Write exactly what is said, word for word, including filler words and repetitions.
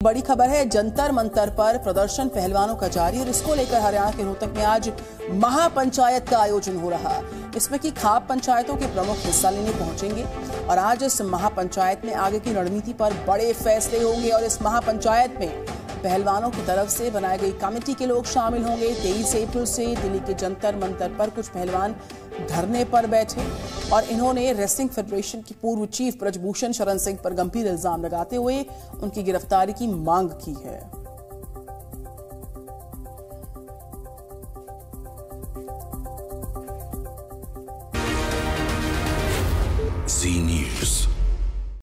बड़ी खबर है, जंतर मंतर पर प्रदर्शन पहलवानों का जारी और इसको लेकर हरियाणा के रोहतक में आज महापंचायत का आयोजन हो रहा। इसमें की खाप पंचायतों के प्रमुख हिस्सा लेने पहुंचेंगे और आज इस महापंचायत में आगे की रणनीति पर बड़े फैसले होंगे और इस महापंचायत में पहलवानों की तरफ से बनाई गई कमेटी के लोग शामिल होंगे। तेईस अप्रैल से दिल्ली के जंतर मंतर पर कुछ पहलवान धरने पर बैठे और इन्होंने रेसलिंग फेडरेशन की पूर्व चीफ ब्रजभूषण शरण सिंह पर गंभीर इल्जाम लगाते हुए उनकी गिरफ्तारी की मांग की है। जी न्यूज़।